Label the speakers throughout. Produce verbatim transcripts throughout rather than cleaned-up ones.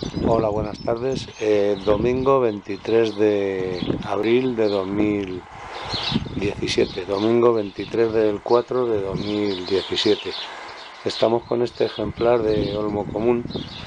Speaker 1: Hola, buenas tardes. Eh, domingo veintitrés de abril de dos mil diecisiete. Domingo veintitrés del cuatro de dos mil diecisiete. Estamos con este ejemplar de olmo común,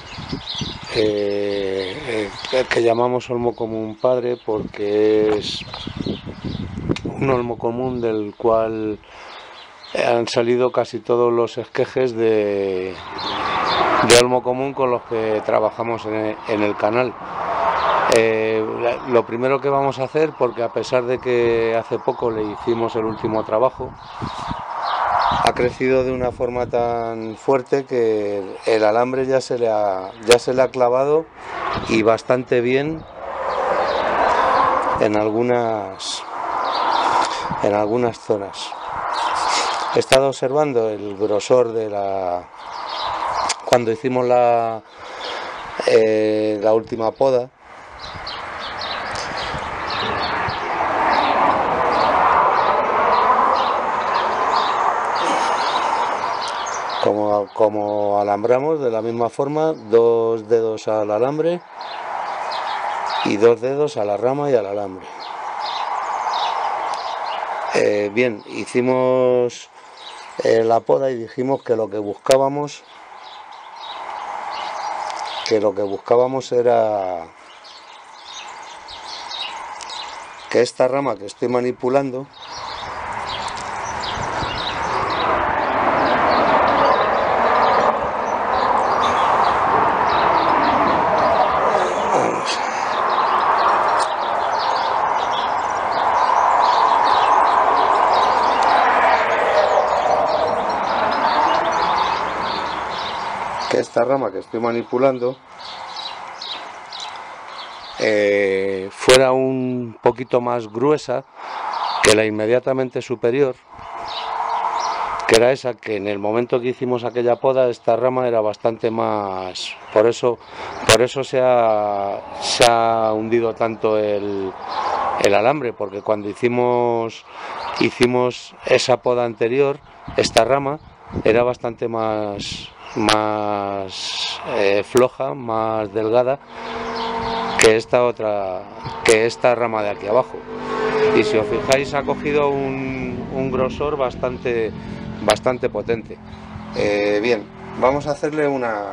Speaker 1: eh, eh, que llamamos olmo común padre porque es un olmo común del cual han salido casi todos los esquejes de, de olmo común con los que trabajamos en, en el canal. Eh, lo primero que vamos a hacer, porque a pesar de que hace poco le hicimos el último trabajo, ha crecido de una forma tan fuerte que el alambre ya se le ha, ya se le ha clavado y bastante bien en algunas, en algunas zonas. He estado observando el grosor de la... Cuando hicimos la, eh, la última poda, Como, como alambramos de la misma forma, dos dedos al alambre y dos dedos a la rama y al alambre. Eh, bien, hicimos eh, la poda y dijimos que lo que buscábamos, que lo que buscábamos era que esta rama que estoy manipulando que esta rama que estoy manipulando eh, fuera un poquito más gruesa que la inmediatamente superior, que era esa, que en el momento que hicimos aquella poda esta rama era bastante más, por eso por eso se ha, se ha hundido tanto el, el alambre, porque cuando hicimos hicimos esa poda anterior, esta rama era bastante más más eh, floja, más delgada que esta otra, que esta rama de aquí abajo, y si os fijáis ha cogido un, un grosor bastante bastante potente. Eh, bien, vamos a hacerle una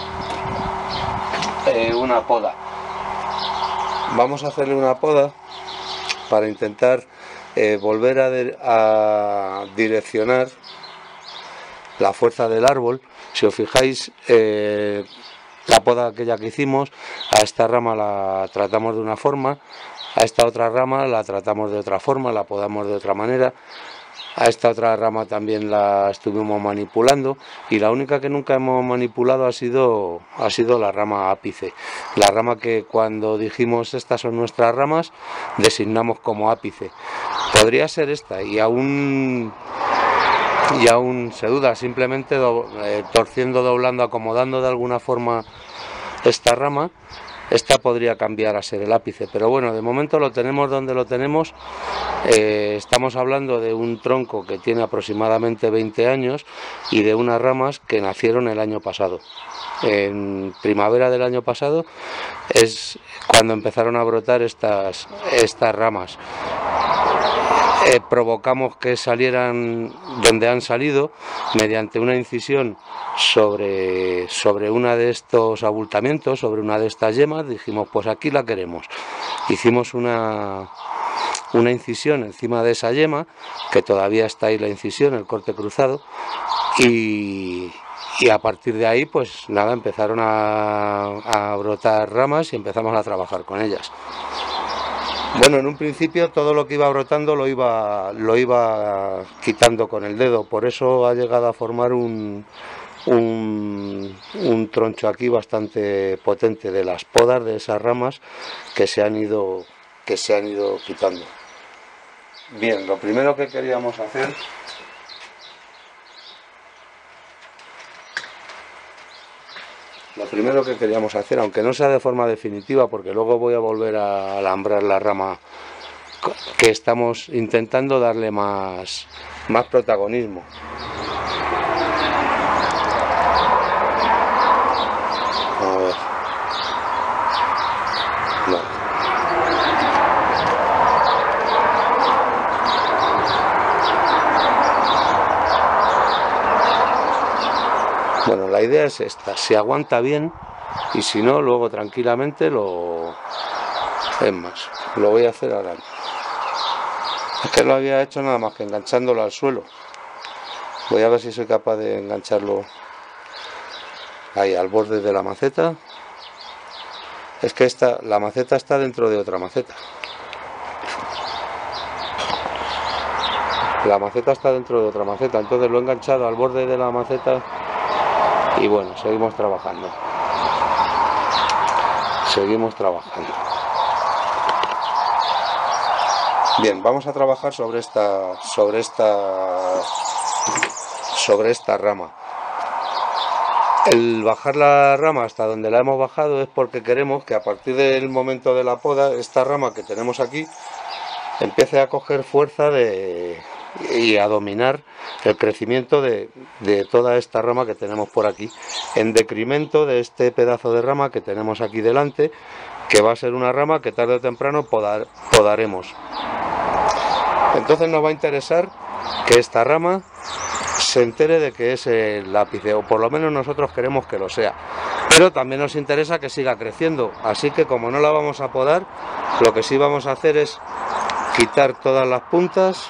Speaker 1: eh, una poda. Vamos a hacerle una poda para intentar eh, volver a, de, a direccionar la fuerza del árbol. Si os fijáis, eh, la poda aquella que hicimos, a esta rama la tratamos de una forma, a esta otra rama la tratamos de otra forma, la podamos de otra manera, a esta otra rama también la estuvimos manipulando, y la única que nunca hemos manipulado ha sido, ha sido la rama ápice, la rama que cuando dijimos estas son nuestras ramas designamos como ápice. Podría ser esta y aún y aún se duda, simplemente do, eh, torciendo, doblando, acomodando de alguna forma esta rama, esta podría cambiar a ser el ápice, pero bueno, de momento lo tenemos donde lo tenemos. Eh, estamos hablando de un tronco que tiene aproximadamente veinte años y de unas ramas que nacieron el año pasado. En primavera del año pasado es cuando empezaron a brotar estas, estas ramas. Eh, provocamos que salieran donde han salido mediante una incisión sobre, sobre una de estos abultamientos, sobre una de estas yemas. Dijimos, pues aquí la queremos. Hicimos una, una incisión encima de esa yema, que todavía está ahí la incisión, el corte cruzado, y, y a partir de ahí pues nada, empezaron a, a brotar ramas y empezamos a trabajar con ellas. Bueno, en un principio todo lo que iba brotando lo iba, lo iba quitando con el dedo, por eso ha llegado a formar un, un, un troncho aquí bastante potente de las podas de esas ramas que se han ido, que se han ido quitando. Bien, lo primero que queríamos hacer Lo primero que queríamos hacer, aunque no sea de forma definitiva, porque luego voy a volver a alambrar la rama que estamos intentando darle más, más protagonismo. A ver. La idea es esta, si aguanta bien, y si no, luego tranquilamente lo... Es más, lo voy a hacer ahora. Es que lo había hecho nada más que enganchándolo al suelo. Voy a ver si soy capaz de engancharlo ahí al borde de la maceta. Es que esta, la maceta está dentro de otra maceta. La maceta está dentro de otra maceta, entonces lo he enganchado al borde de la maceta y bueno, seguimos trabajando. Seguimos trabajando. Bien, vamos a trabajar sobre esta, sobre esta, sobre esta rama. El bajar la rama hasta donde la hemos bajado es porque queremos que a partir del momento de la poda, esta rama que tenemos aquí empiece a coger fuerza de, y a dominar el crecimiento de, de toda esta rama que tenemos por aquí, en decremento de este pedazo de rama que tenemos aquí delante, que va a ser una rama que tarde o temprano podar, podaremos. Entonces nos va a interesar que esta rama se entere de que es el ápice, o por lo menos nosotros queremos que lo sea, pero también nos interesa que siga creciendo, así que como no la vamos a podar, lo que sí vamos a hacer es quitar todas las puntas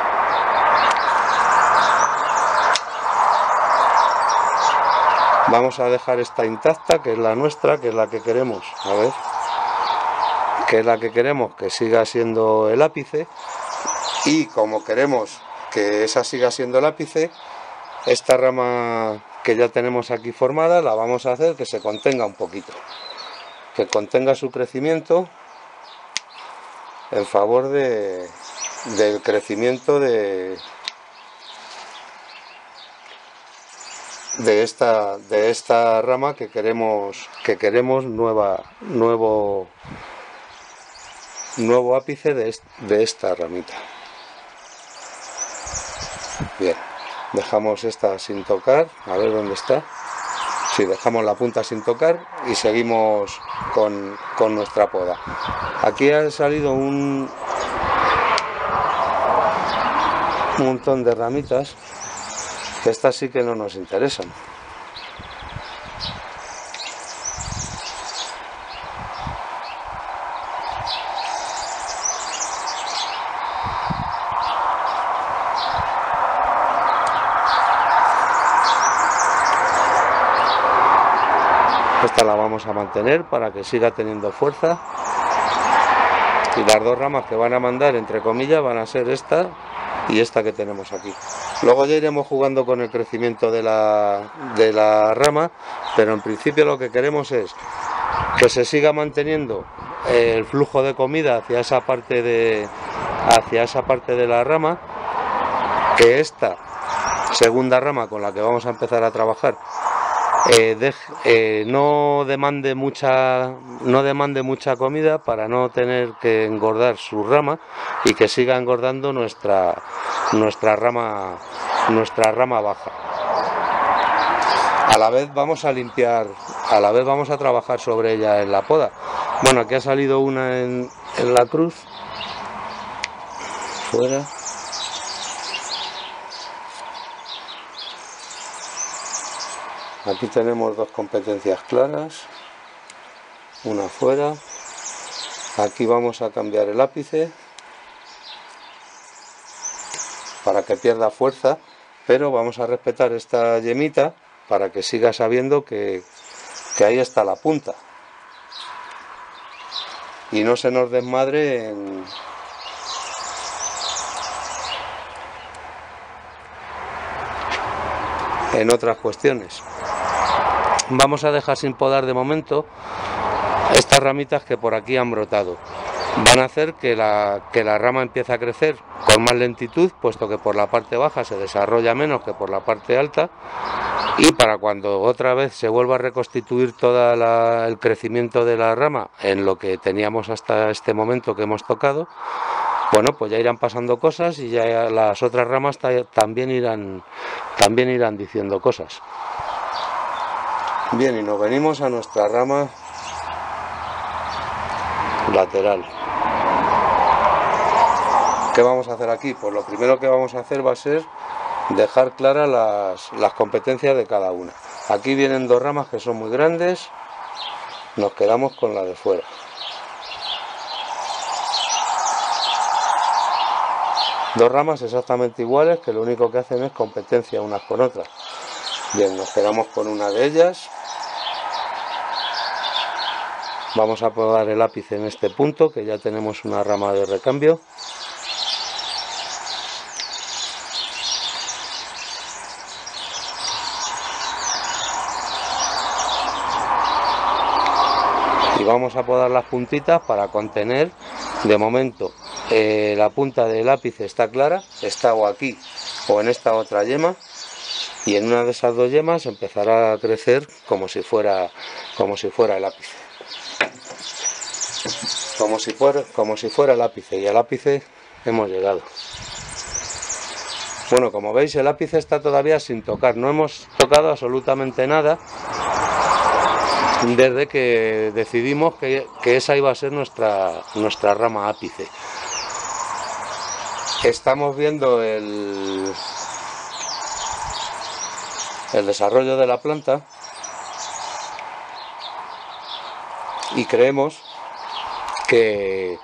Speaker 1: Vamos a dejar esta intacta, que es la nuestra, que es la que queremos, a ver, que es la que queremos que siga siendo el ápice, y como queremos que esa siga siendo el ápice, esta rama que ya tenemos aquí formada la vamos a hacer que se contenga un poquito, que contenga su crecimiento en favor de, del crecimiento de, de esta de esta rama que queremos que queremos nueva nuevo nuevo ápice de, est, de esta ramita. Bien, dejamos esta sin tocar, a ver dónde está. Sí, dejamos la punta sin tocar y seguimos con, con nuestra poda. Aquí ha salido un, un montón de ramitas, que estas sí que no nos interesan. Esta la vamos a mantener para que siga teniendo fuerza, y las dos ramas que van a mandar, entre comillas, van a ser esta y esta que tenemos aquí. Luego ya iremos jugando con el crecimiento de la, de la rama, pero en principio lo que queremos es que se siga manteniendo el flujo de comida hacia esa parte de, hacia esa parte de la rama, que esta segunda rama con la que vamos a empezar a trabajar Eh, de, eh, no demande mucha no demande mucha comida para no tener que engordar su rama y que siga engordando nuestra nuestra rama nuestra rama baja. A la vez vamos a limpiar, a la vez vamos a trabajar sobre ella en la poda. Bueno, aquí ha salido una en, en la cruz, fuera. Aquí tenemos dos competencias claras, una fuera. Aquí vamos a cambiar el ápice para que pierda fuerza, pero vamos a respetar esta yemita para que siga sabiendo que, que ahí está la punta y no se nos desmadre en, en otras cuestiones. Vamos a dejar sin podar de momento estas ramitas que por aquí han brotado. Van a hacer que la, que la rama empiece a crecer con más lentitud, puesto que por la parte baja se desarrolla menos que por la parte alta, y para cuando otra vez se vuelva a reconstituir todo el crecimiento de la rama en lo que teníamos hasta este momento que hemos tocado, bueno, pues ya irán pasando cosas y ya las otras ramas también irán, también irán diciendo cosas. Bien, y nos venimos a nuestra rama lateral. ¿Qué vamos a hacer aquí? Pues lo primero que vamos a hacer va a ser dejar claras las, las competencias de cada una. Aquí vienen dos ramas que son muy grandes, nos quedamos con la de fuera. Dos ramas exactamente iguales que lo único que hacen es competencia unas con otras. Bien, nos quedamos con una de ellas. Vamos a podar el ápice en este punto, que ya tenemos una rama de recambio. Y vamos a podar las puntitas para contener, de momento, eh, la punta del ápice está clara, está o aquí o en esta otra yema, y en una de esas dos yemas empezará a crecer como si fuera, como si fuera el ápice. Como si fuera, como si fuera el ápice, y al ápice hemos llegado. Bueno, como veis, el ápice está todavía sin tocar, no hemos tocado absolutamente nada desde que decidimos que, que esa iba a ser nuestra, nuestra rama ápice. Estamos viendo el, el desarrollo de la planta y creemos que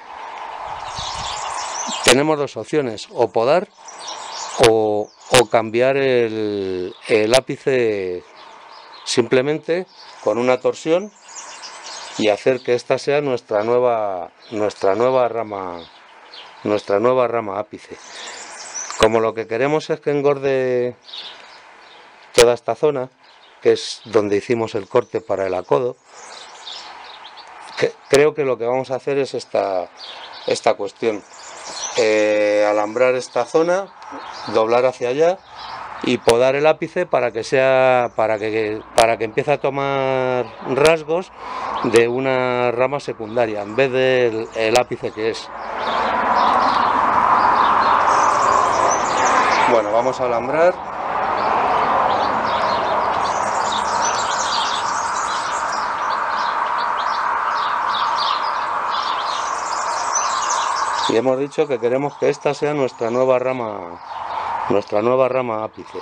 Speaker 1: tenemos dos opciones: o podar o, o cambiar el, el ápice simplemente con una torsión y hacer que esta sea nuestra nueva nuestra nueva rama nuestra nueva rama ápice. Como lo que queremos es que engorde toda esta zona, que es donde hicimos el corte para el acodo, que creo que lo que vamos a hacer es esta esta cuestión: eh, alambrar esta zona, doblar hacia allá y podar el ápice para que sea para que para que empiece a tomar rasgos de una rama secundaria en vez del el ápice que es. Bueno, vamos a alambrar. Y hemos dicho que queremos que esta sea nuestra nueva rama nuestra nueva rama ápice.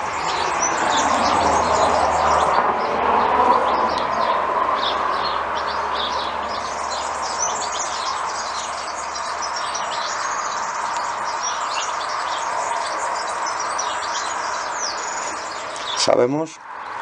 Speaker 1: Sabemos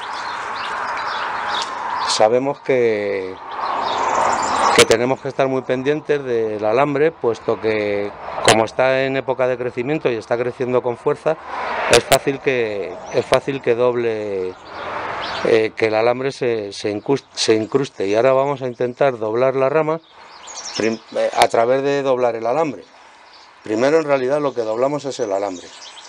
Speaker 1: sabemos que que tenemos que estar muy pendientes del alambre, puesto que como está en época de crecimiento y está creciendo con fuerza, es fácil que es fácil que doble eh, que el alambre se, se, incruste, se incruste. Y ahora vamos a intentar doblar la rama a través de doblar el alambre. Primero, en realidad, lo que doblamos es el alambre.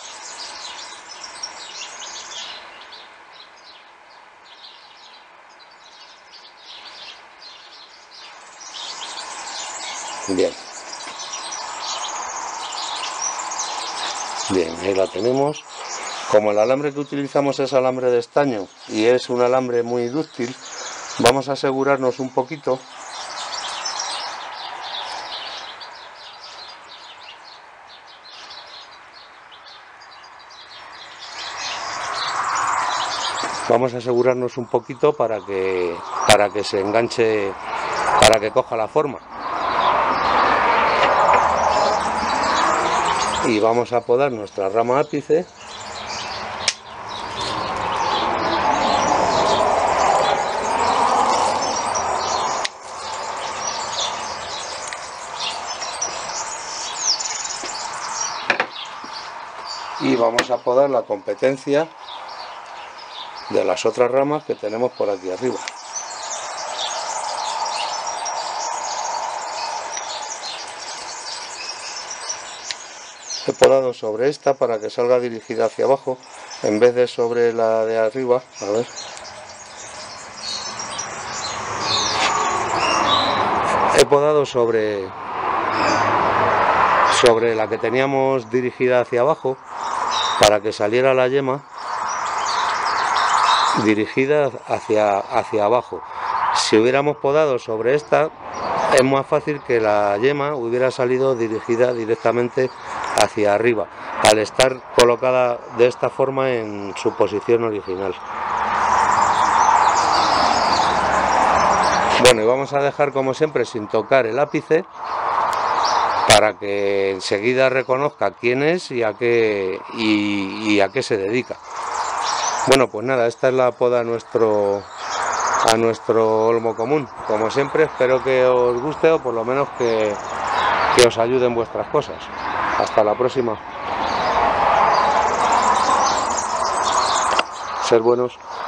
Speaker 1: Bien. Bien, ahí la tenemos. Como el alambre que utilizamos es alambre de estaño y es un alambre muy dúctil, vamos a asegurarnos un poquito vamos a asegurarnos un poquito para que para que se enganche, para que coja la forma. Y vamos a podar nuestra rama ápice. Y vamos a podar la competencia de las otras ramas que tenemos por aquí arriba. He podado sobre esta para que salga dirigida hacia abajo en vez de sobre la de arriba. A ver. He podado sobre sobre la que teníamos dirigida hacia abajo para que saliera la yema dirigida hacia, hacia abajo. Si hubiéramos podado sobre esta, es más fácil que la yema hubiera salido dirigida directamente hacia arriba, al estar colocada de esta forma en su posición original. Bueno, y vamos a dejar como siempre sin tocar el ápice para que enseguida reconozca quién es y a qué, y, y a qué se dedica. Bueno, pues nada, esta es la poda a nuestro, a nuestro olmo común. Como siempre, espero que os guste o por lo menos que, que os ayude en vuestras cosas. Hasta la próxima. Ser buenos.